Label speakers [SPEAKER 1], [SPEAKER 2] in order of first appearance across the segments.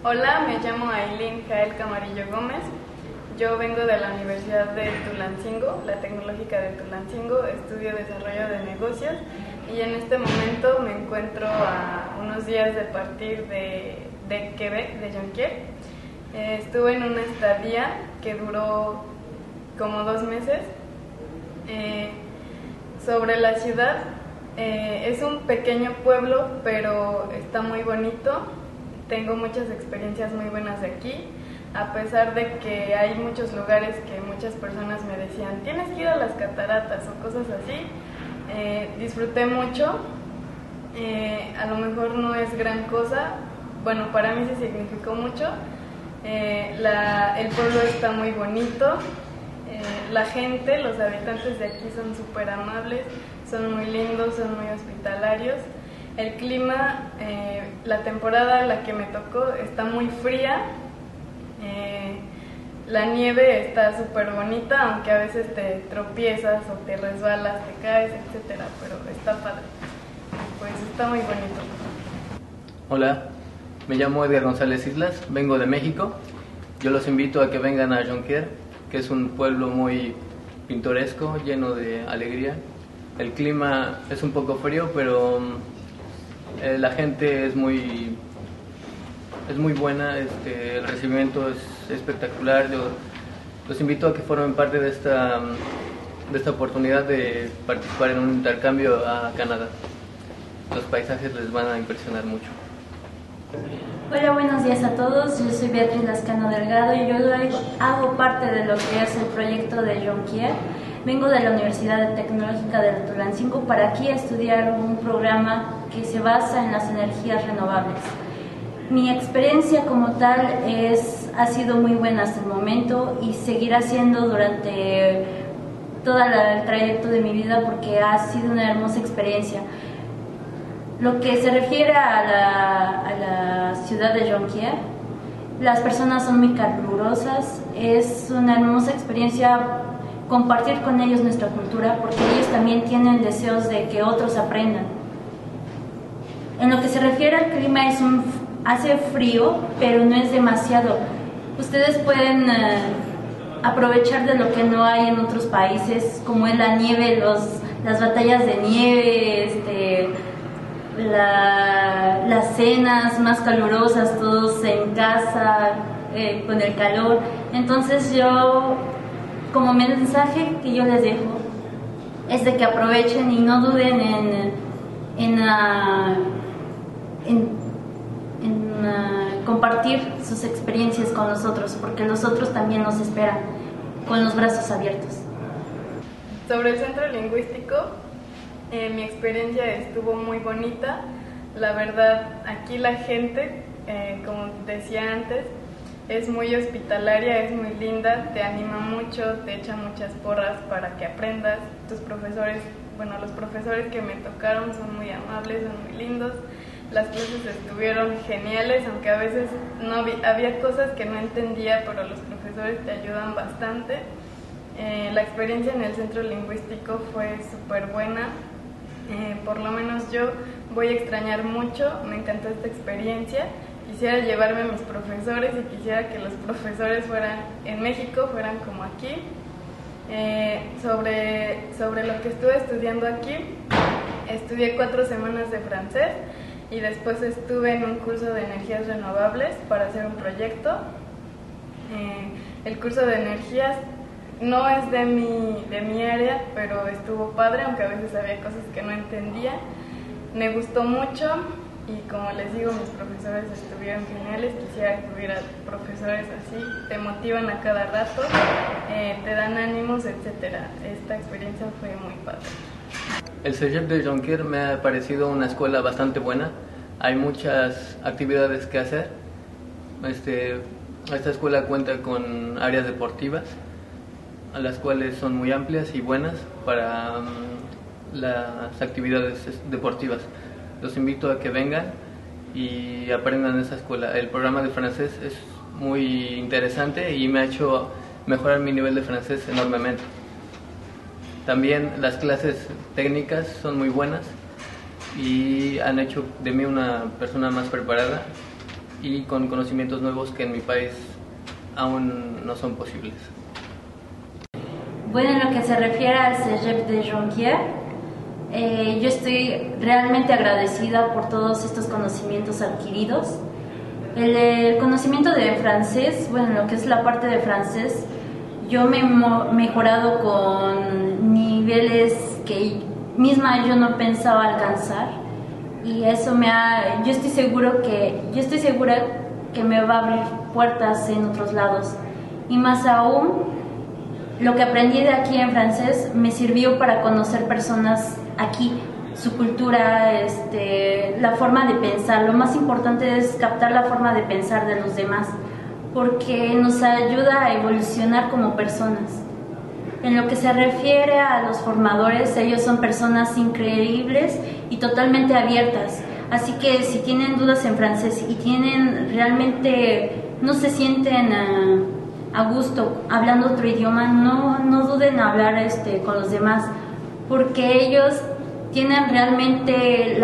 [SPEAKER 1] Hola, me llamo Ailín Jael Camarillo Gómez. Yo vengo de la Universidad de Tulancingo, la Tecnológica de Tulancingo, estudio Desarrollo de Negocios y en este momento me encuentro a unos días de partir de Quebec, de Jonquière. Estuve en una estadía que duró como 2 meses. Sobre la ciudad, es un pequeño pueblo, pero está muy bonito. Tengo muchas experiencias muy buenas de aquí, a pesar de que hay muchos lugares que muchas personas me decían, tienes que ir a las cataratas o cosas así. Disfruté mucho, a lo mejor no es gran cosa, bueno, para mí sí significó mucho. El pueblo está muy bonito, la gente, los habitantes de aquí son súper amables, son muy lindos, son muy hospitalarios. El clima, la temporada en la que me tocó está muy fría, la nieve está súper bonita, aunque a veces te tropiezas o te resbalas, te caes, etcétera, pero está padre, pues está muy bonito.
[SPEAKER 2] Hola, me llamo Edgar González Islas, vengo de México. Yo los invito a que vengan a Jonquière, que es un pueblo muy pintoresco, lleno de alegría. El clima es un poco frío, pero la gente es muy buena, el recibimiento es espectacular. Yo los invito a que formen parte de esta oportunidad de participar en un intercambio a Canadá. Los paisajes les van a impresionar mucho.
[SPEAKER 3] Hola, buenos días a todos. Yo soy Beatriz Lascano Delgado y yo hago parte de lo que es el proyecto de Jonquière. Vengo de la Universidad Tecnológica de Tulancingo para aquí estudiar un programa que se basa en las energías renovables. Mi experiencia como tal ha sido muy buena hasta el momento y seguirá siendo durante todo el trayecto de mi vida porque ha sido una hermosa experiencia. Lo que se refiere a la ciudad de Jonquière, las personas son muy calurosas, es una hermosa experiencia compartir con ellos nuestra cultura porque ellos también tienen deseos de que otros aprendan. En lo que se refiere al clima, hace frío, pero no es demasiado. Ustedes pueden aprovechar de lo que no hay en otros países, como es la nieve, las batallas de nieve, las cenas más calurosas, todos en casa, con el calor. Entonces yo, como mensaje que yo les dejo, es de que aprovechen y no duden en compartir sus experiencias con nosotros, porque los otros también nos esperan con los brazos abiertos.
[SPEAKER 1] Sobre el centro lingüístico, mi experiencia estuvo muy bonita. La verdad, aquí la gente, como decía antes, es muy hospitalaria, es muy linda, te anima mucho, te echa muchas porras para que aprendas. Tus profesores, bueno, los profesores que me tocaron son muy amables, son muy lindos. Las clases estuvieron geniales, aunque a veces había cosas que no entendía, pero los profesores te ayudan bastante. La experiencia en el centro lingüístico fue súper buena. Por lo menos yo voy a extrañar mucho, me encantó esta experiencia. Quisiera llevarme a mis profesores y quisiera que los profesores en México fueran como aquí. Sobre lo que estuve estudiando aquí, estudié 4 semanas de francés y después estuve en un curso de energías renovables para hacer un proyecto. El curso de energías no es de mi área, pero estuvo padre, aunque a veces había cosas que no entendía. Me gustó mucho y como les digo, mis profesores estuvieron geniales. Quisiera que hubiera profesores así, te motivan a cada rato, te dan ánimos, etcétera. Esta experiencia fue muy padre.
[SPEAKER 2] El Cégep de Jonquière me ha parecido una escuela bastante buena. Hay muchas actividades que hacer. Esta escuela cuenta con áreas deportivas, a las cuales son muy amplias y buenas para las actividades deportivas. Los invito a que vengan y aprendan esa escuela. El programa de francés es muy interesante y me ha hecho mejorar mi nivel de francés enormemente. También las clases técnicas son muy buenas y han hecho de mí una persona más preparada y con conocimientos nuevos que en mi país aún no son posibles.
[SPEAKER 3] Bueno, en lo que se refiere al Cégep de Jonquière, yo estoy realmente agradecida por todos estos conocimientos adquiridos. El conocimiento de francés, bueno, lo que es la parte de francés, yo me he mejorado con niveles que misma yo no pensaba alcanzar, y eso yo estoy segura que me va a abrir puertas en otros lados, y más aún lo que aprendí de aquí en francés me sirvió para conocer personas aquí, su cultura, la forma de pensar. Lo más importante es captar la forma de pensar de los demás, porque nos ayuda a evolucionar como personas. En lo que se refiere a los formadores, ellos son personas increíbles y totalmente abiertas. Así que si tienen dudas en francés y realmente no se sienten a gusto hablando otro idioma, no duden en hablar con los demás, porque ellos tienen realmente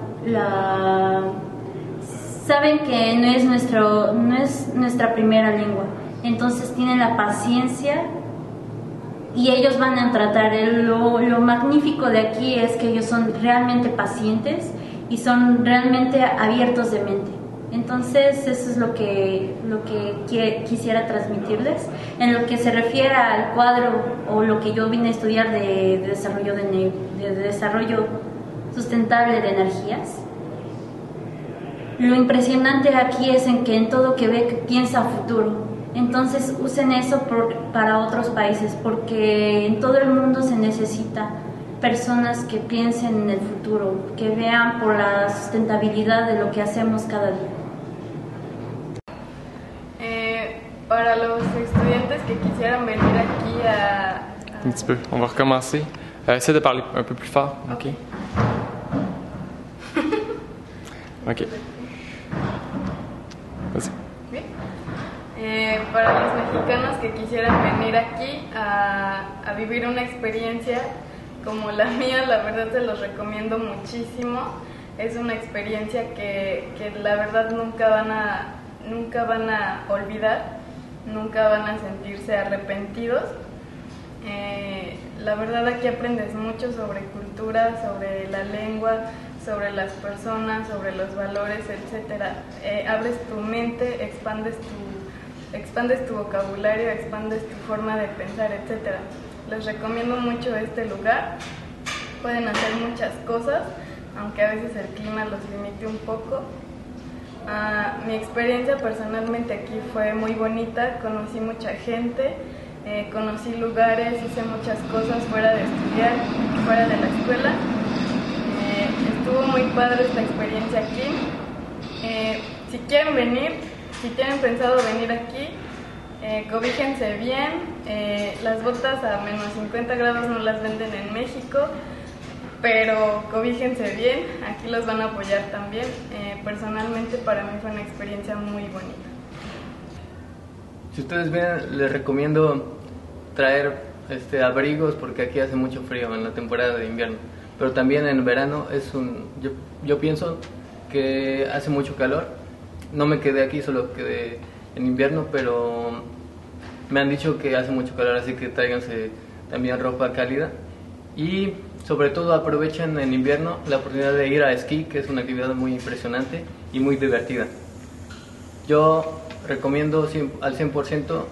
[SPEAKER 3] saben que no es nuestra primera lengua, entonces tienen la paciencia y ellos van a tratar. Lo magnífico de aquí es que ellos son realmente pacientes y son realmente abiertos de mente. Entonces eso es lo que quisiera transmitirles. En lo que se refiere al cuadro o lo que yo vine a estudiar de desarrollo sustentable de energías, lo impresionante aquí es en que en todo Quebec piensa a futuro. Entonces usen eso para otros países, porque en todo el mundo se necesita personas que piensen en el futuro, que vean por la sustentabilidad de lo que hacemos cada día.
[SPEAKER 1] Para los estudiantes que quisieran venir aquí
[SPEAKER 4] Un petit peu, on va recommencer. Essaie de parler un peu plus fort. Ok. Ok. Vas-y.
[SPEAKER 1] Bien. Para los mexicanos que quisieran venir aquí a vivir una experiencia como la mía, la verdad se los recomiendo muchísimo. Es una experiencia que la verdad nunca van a olvidar, nunca van a sentirse arrepentidos. La verdad aquí aprendes mucho sobre cultura, sobre la lengua, sobre las personas, sobre los valores, etc. Abres tu mente, expandes tu vocabulario, expandes tu forma de pensar, etc. Les recomiendo mucho este lugar. Pueden hacer muchas cosas, aunque a veces el clima los limite un poco. Mi experiencia personalmente aquí fue muy bonita, conocí mucha gente, conocí lugares, hice muchas cosas fuera de estudiar, fuera de la escuela. Estuvo muy padre esta experiencia aquí. Si quieren venir, si tienen pensado venir aquí, cobíjense bien. Las botas a menos 50 grados no las venden en México, pero cobíjense bien, aquí los van a apoyar también. Personalmente para mí fue una experiencia muy bonita.
[SPEAKER 2] Si ustedes vienen, les recomiendo traer abrigos, porque aquí hace mucho frío en la temporada de invierno, pero también en verano yo pienso que hace mucho calor. No me quedé aquí, solo quedé en invierno, pero me han dicho que hace mucho calor, así que tráiganse también ropa cálida. Y sobre todo aprovechen en invierno la oportunidad de ir a esquí, que es una actividad muy impresionante y muy divertida. Yo recomiendo al 100%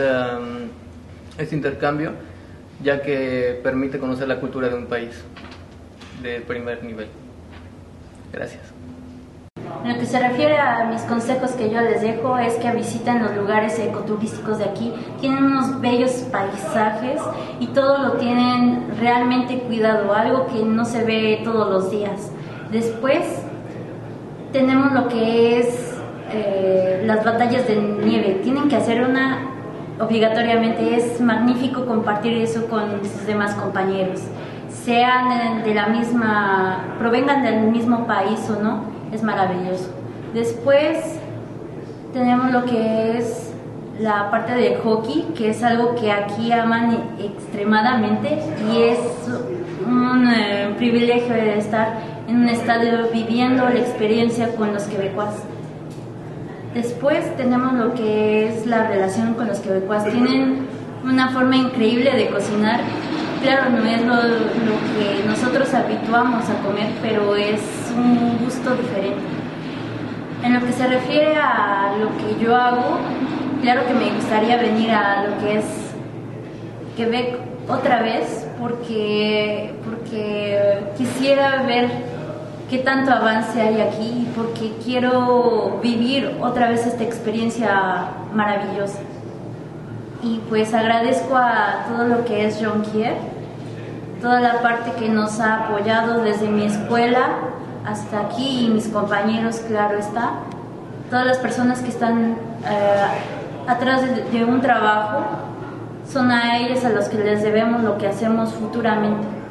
[SPEAKER 2] este intercambio, ya que permite conocer la cultura de un país de primer nivel. Gracias.
[SPEAKER 3] En lo que se refiere a mis consejos que yo les dejo es que visiten los lugares ecoturísticos de aquí. Tienen unos bellos paisajes y todo lo tienen realmente cuidado, algo que no se ve todos los días. Después tenemos lo que es las batallas de nieve. Tienen que hacer una obligatoriamente. Es magnífico compartir eso con sus demás compañeros, sean provengan del mismo país o no. Es maravilloso. Después tenemos lo que es la parte del hockey, que es algo que aquí aman extremadamente, y es un privilegio de estar en un estadio viviendo la experiencia con los quebecuas. Después tenemos lo que es la relación con los quebecuas. Tienen una forma increíble de cocinar. Claro, no es lo que nosotros habituamos a comer, pero es un gusto diferente. En lo que se refiere a lo que yo hago, claro que me gustaría venir a lo que es Quebec otra vez, porque quisiera ver qué tanto avance hay aquí, porque quiero vivir otra vez esta experiencia maravillosa. Y pues agradezco a todo lo que es Jonquière, toda la parte que nos ha apoyado desde mi escuela hasta aquí y mis compañeros, claro está, todas las personas que están atrás de un trabajo, son a ellos a los que les debemos lo que hacemos futuramente.